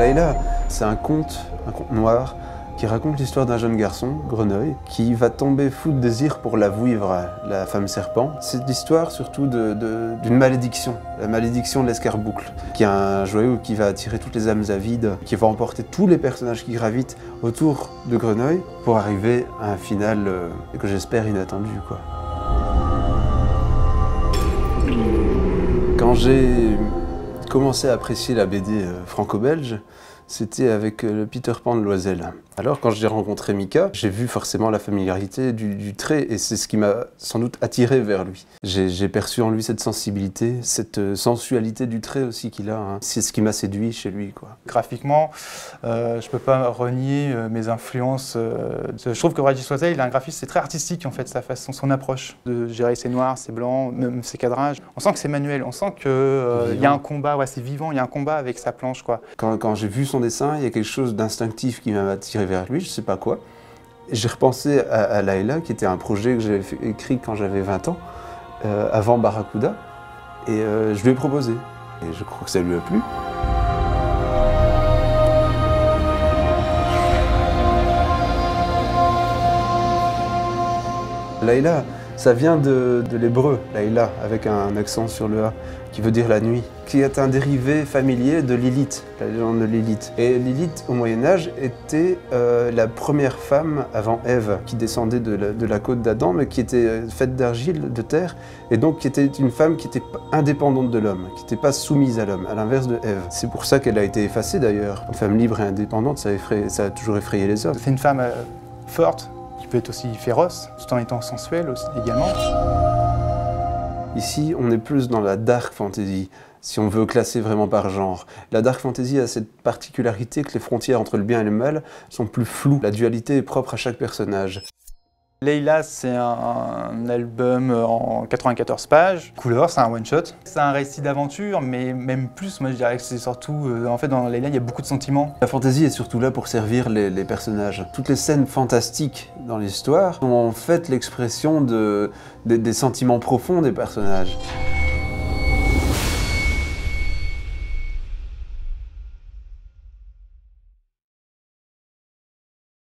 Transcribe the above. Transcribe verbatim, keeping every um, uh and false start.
Layla, c'est un conte, un conte noir, qui raconte l'histoire d'un jeune garçon, Grenouille, qui va tomber fou de désir pour la vouivre, la femme serpent. C'est l'histoire surtout d'une de, de, malédiction, la malédiction de l'escarboucle, qui est un joyau qui va attirer toutes les âmes avides, qui va emporter tous les personnages qui gravitent autour de Grenouille pour arriver à un final euh, que j'espère inattendu, quoi. Quand j'ai commencé à apprécier la B D euh, franco-belge, c'était avec le Peter Pan de Loisel. Alors quand j'ai rencontré Mika, j'ai vu forcément la familiarité du, du trait et c'est ce qui m'a sans doute attiré vers lui. J'ai perçu en lui cette sensibilité, cette sensualité du trait aussi qu'il a. Hein. C'est ce qui m'a séduit chez lui, quoi. Graphiquement, euh, je peux pas renier euh, mes influences. Euh, je trouve que Régis Loisel, il a un graphisme, c'est très artistique en fait, sa façon, son approche de gérer ses noirs, ses blancs, même ses cadrages. On sent que c'est manuel, on sent qu'il euh, y a un combat, ouais, c'est vivant, il y a un combat avec sa planche, quoi. Quand, quand j'ai vu son dessin, il y a quelque chose d'instinctif qui m'a attiré vers lui, je sais pas quoi. J'ai repensé à, à Layla, qui était un projet que j'avais écrit quand j'avais vingt ans, euh, avant Barracuda, et euh, je lui ai proposé. Et je crois que ça lui a plu. Layla, ça vient de, de l'hébreu, Layla, avec un accent sur le A, qui veut dire la nuit, qui est un dérivé familier de Lilith, la légende de Lilith. Et Lilith, au Moyen-Âge, était euh, la première femme avant Ève, qui descendait de la, de la côte d'Adam, mais qui était faite d'argile, de terre, et donc qui était une femme qui était indépendante de l'homme, qui n'était pas soumise à l'homme, à l'inverse de Ève. C'est pour ça qu'elle a été effacée d'ailleurs. Une femme libre et indépendante, ça, effraie, ça a toujours effrayé les hommes. C'est une femme euh, forte, qui peut être aussi féroce, tout en étant sensuelle aussi, également. Ici, on est plus dans la dark fantasy, si on veut classer vraiment par genre. La dark fantasy a cette particularité que les frontières entre le bien et le mal sont plus floues. La dualité est propre à chaque personnage. Layla, c'est un, un album en quatre-vingt-quatorze pages. Couleur, c'est un one-shot. C'est un récit d'aventure, mais même plus, moi je dirais que c'est surtout... Euh, en fait, dans Layla, il y a beaucoup de sentiments. La fantasy est surtout là pour servir les, les personnages. Toutes les scènes fantastiques dans l'histoire sont en fait l'expression de, de, des sentiments profonds des personnages.